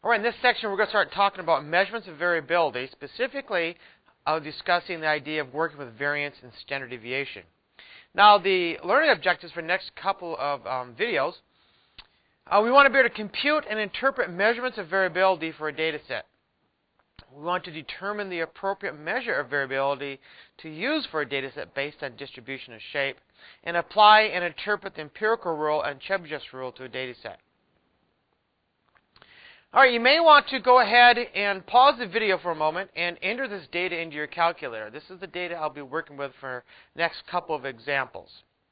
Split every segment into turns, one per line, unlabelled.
All right, in this section, we're going to start talking about measurements of variability. Specifically, I'll be discussing the idea of working with variance and standard deviation. Now, the learning objectives for the next couple of videos, we want to be able to compute and interpret measurements of variability for a data set. We want to determine the appropriate measure of variability to use for a data set based on distribution of shape, and apply and interpret the empirical rule and Ch5P1 rule to a data set. All right, you may want to go ahead and pause the video for a moment and enter this data into your calculator. This is the data I'll be working with for the next couple of examples.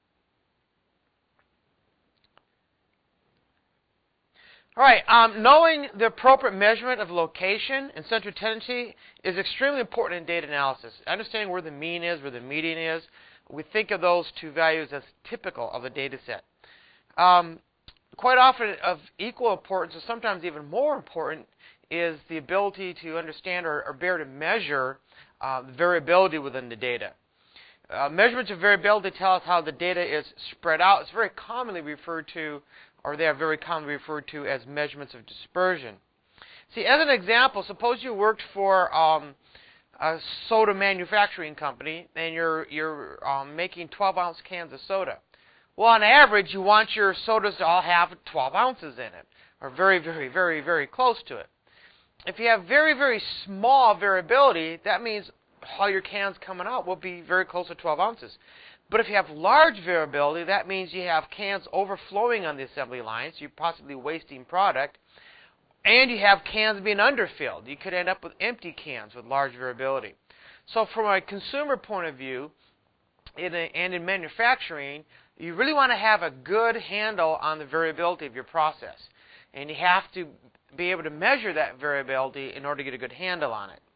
All right, knowing the appropriate measurement of location and central tendency is extremely important in data analysis. Understanding where the mean is, where the median is, we think of those two values as typical of a data set. Quite often of equal importance, or sometimes even more important, is the ability to understand or bear to measure variability within the data. Measurements of variability tell us how the data is spread out. It's very commonly referred to, or they are very commonly referred to as measurements of dispersion. See, as an example, suppose you worked for a soda manufacturing company and you're making 12-ounce cans of soda. Well, on average, you want your sodas to all have 12 ounces in it, or very, very, very, very close to it. If you have very, very small variability, that means all your cans coming out will be very close to 12 ounces. But if you have large variability, that means you have cans overflowing on the assembly lines, you're possibly wasting product, and you have cans being underfilled. You could end up with empty cans with large variability. So from a consumer point of view, and in manufacturing, you really want to have a good handle on the variability of your process. And you have to be able to measure that variability in order to get a good handle on it.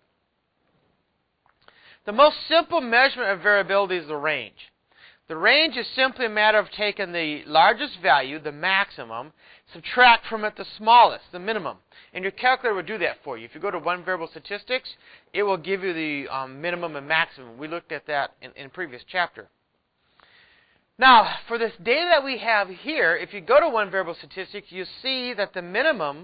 The most simple measurement of variability is the range. The range is simply a matter of taking the largest value, the maximum, subtract from it the smallest, the minimum. And your calculator will do that for you. If you go to one variable statistics, it will give you the minimum and maximum. We looked at that in a previous chapter. Now, for this data that we have here, if you go to one variable statistics, you see that the minimum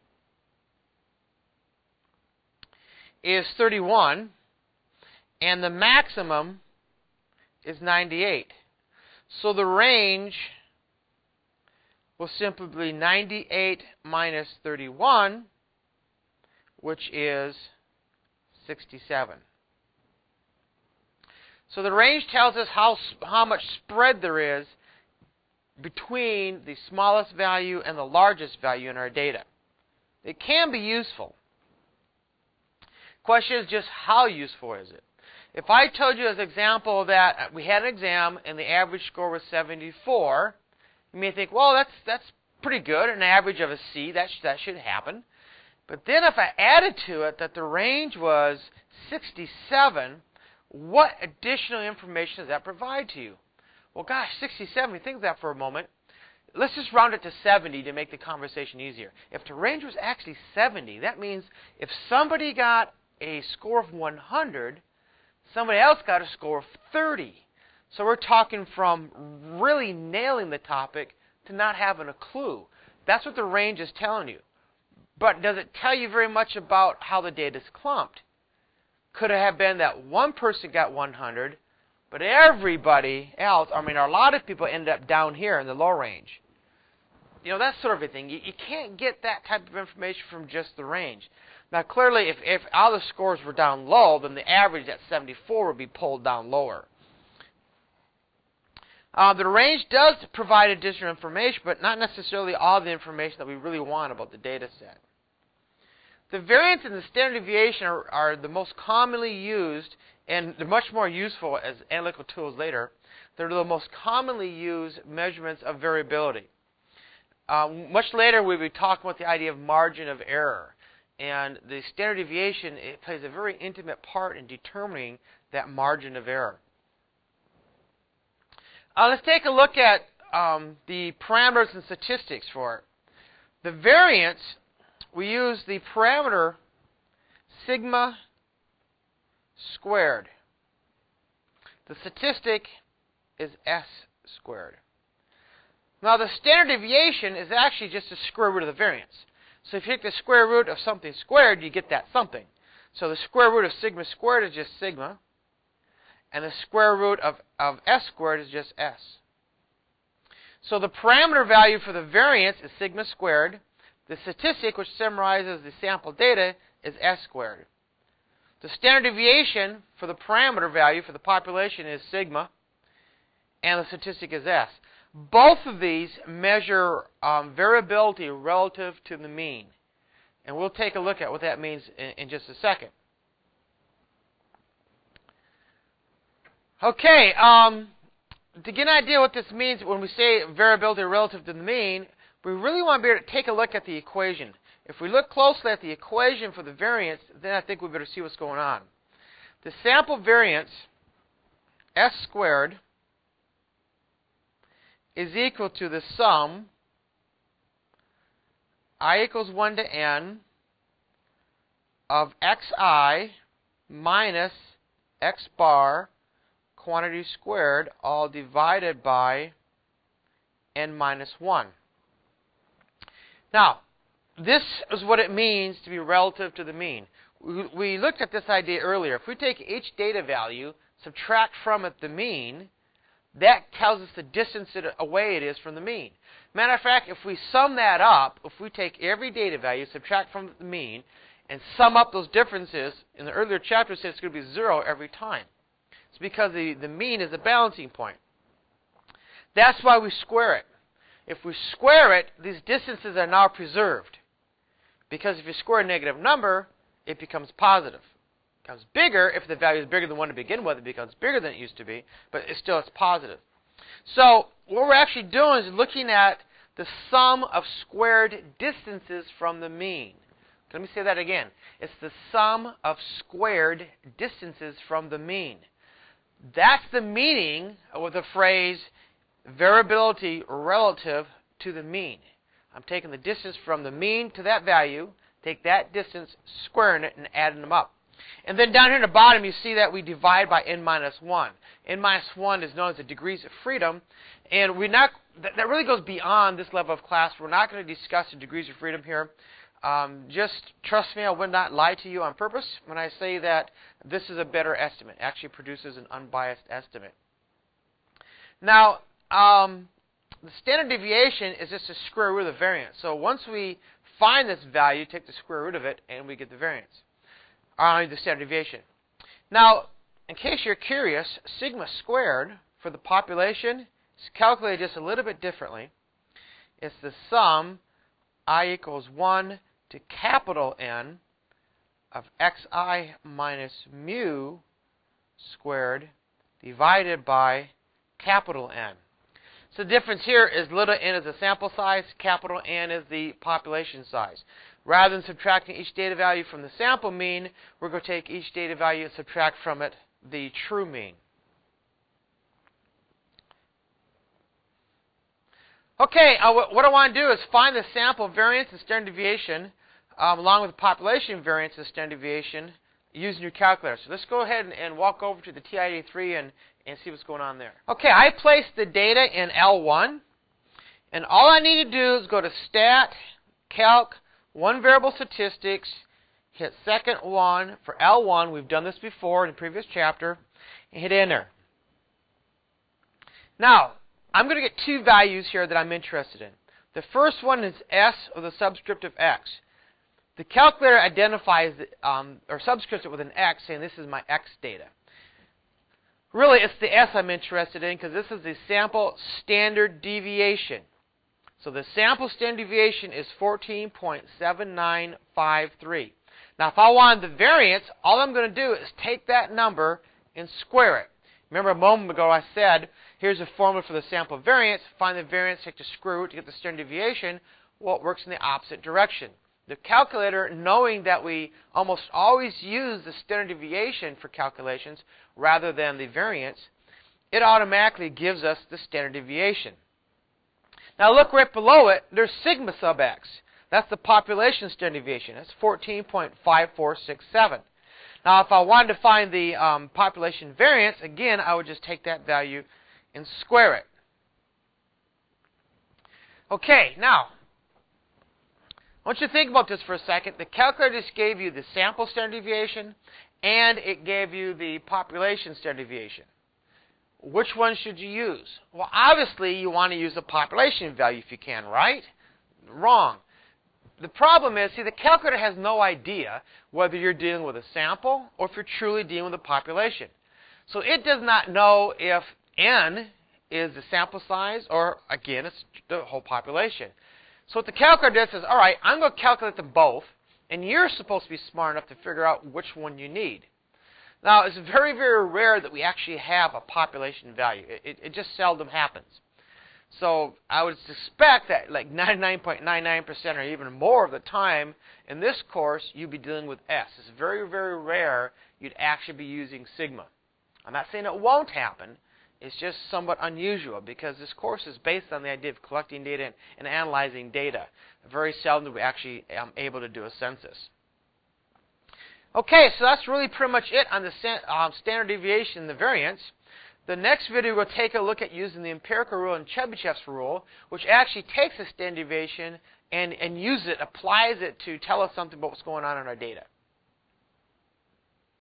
is 31, and the maximum is 98. So the range will simply be 98 minus 31, which is 67. So the range tells us how much spread there is between the smallest value and the largest value in our data. It can be useful. Question is just how useful is it? If I told you as an example that we had an exam and the average score was 74, you may think, well, that's pretty good, an average of a C, that should happen. But then if I added to it that the range was 67, what additional information does that provide to you? Well, gosh, 67, think of that for a moment. Let's just round it to 70 to make the conversation easier. If the range was actually 70, that means if somebody got a score of 100, somebody else got a score of 30. So we're talking from really nailing the topic to not having a clue. That's what the range is telling you. But does it tell you very much about how the data is clumped? Could it have been that one person got 100, but everybody else, a lot of people ended up down here in the low range? You know, that sort of a thing. You can't get that type of information from just the range. Now, clearly, if all the scores were down low, then the average at 74 would be pulled down lower. The range does provide additional information, but not necessarily all the information that we really want about the data set. The variance and the standard deviation are the most commonly used, and they're much more useful as analytical tools later. They're the most commonly used measurements of variability. Much later, we'll be talking about the idea of margin of error. And the standard deviation, it plays a very intimate part in determining that margin of error. Let's take a look at the parameters and statistics for it. The variance, we use the parameter sigma squared. The statistic is s squared. Now, the standard deviation is actually just the square root of the variance. So if you take the square root of something squared, you get that something. So the square root of sigma squared is just sigma, and the square root of s squared is just s. So the parameter value for the variance is sigma squared. The statistic, which summarizes the sample data, is s squared. The standard deviation for the parameter value for the population is sigma, and the statistic is s. Both of these measure variability relative to the mean. And we'll take a look at what that means in just a second. Okay, to get an idea what this means when we say variability relative to the mean, we really want to be able to take a look at the equation. If we look closely at the equation for the variance, then I think we better see what's going on. The sample variance, s squared, is equal to the sum, I equals 1 to n, of xi minus x bar quantity squared, all divided by n minus 1. Now, this is what it means to be relative to the mean. We looked at this idea earlier. If we take each data value, subtract from it the mean, that tells us the distance away it is from the mean. Matter of fact, if we sum that up, if we take every data value, subtract from the mean, and sum up those differences, in the earlier chapter it said it's going to be 0 every time. It's because the mean is a balancing point. That's why we square it. If we square it, these distances are now preserved. Because if you square a negative number, it becomes positive. It becomes bigger. If the value is bigger than 1 to begin with, it becomes bigger than it used to be, but it's positive. So what we're actually doing is looking at the sum of squared distances from the mean. Let me say that again. It's the sum of squared distances from the mean. That's the meaning of the phrase variability relative to the mean. I'm taking the distance from the mean to that value, take that distance, squaring it, and adding them up. And then down here in the bottom, you see that we divide by n minus 1. N minus 1 is known as the degrees of freedom, and that really goes beyond this level of class. We're not going to discuss the degrees of freedom here. Just trust me, I would not lie to you on purpose when I say that this is a better estimate. It actually produces an unbiased estimate. Now, the standard deviation is just the square root of the variance. So once we find this value, take the square root of it, and we get the variance, the standard deviation. Now, in case you're curious, sigma squared for the population is calculated just a little bit differently. It's the sum, I equals 1 to capital N of xi minus mu squared divided by capital N. So the difference here is little n is the sample size, capital N is the population size. Rather than subtracting each data value from the sample mean, we're going to take each data value and subtract from it the true mean. Okay, what I want to do is find the sample variance and standard deviation along with the population variance and standard deviation using your calculator. So let's go ahead and walk over to the TI-83 and see what's going on there. Okay, I placed the data in L1, and all I need to do is go to Stat, Calc, One Variable Statistics, hit second one for L1. We've done this before in the previous chapter, and hit Enter. Now, I'm going to get two values here that I'm interested in. The first one is S, or the subscript of X. The calculator identifies or subscripts it with an X, saying this is my X data. Really, it's the S I'm interested in because this is the sample standard deviation. So the sample standard deviation is 14.7953. Now, if I wanted the variance, all I'm going to do is take that number and square it. Remember a moment ago I said, here's a formula for the sample variance. Find the variance, take the square root to get the standard deviation. Well, it works in the opposite direction. The calculator, knowing that we almost always use the standard deviation for calculations rather than the variance, it automatically gives us the standard deviation. Now look right below it, there's sigma sub x. That's the population standard deviation. That's 14.5467. Now if I wanted to find the population variance, again, I would just take that value and square it. Okay, now, I want you to think about this for a second. The calculator just gave you the sample standard deviation, and it gave you the population standard deviation. Which one should you use? Well, obviously, you want to use the population value if you can, right? Wrong. The problem is, see, the calculator has no idea whether you're dealing with a sample or if you're truly dealing with a population. So it does not know if n is the sample size or, again, it's the whole population. So what the calculator does is, all right, I'm going to calculate them both, and you're supposed to be smart enough to figure out which one you need. Now, it's very, very rare that we actually have a population value. It just seldom happens. So I would suspect that like 99.99% or even more of the time in this course, you'd be dealing with S. It's very, very rare you'd actually be using sigma. I'm not saying it won't happen. It's just somewhat unusual because this course is based on the idea of collecting data and analyzing data. Very seldom do we actually able to do a census. Okay, so that's really pretty much it on the standard deviation and the variance. The next video we'll take a look at using the empirical rule and Chebyshev's rule, which actually takes a standard deviation and uses it, applies it to tell us something about what's going on in our data.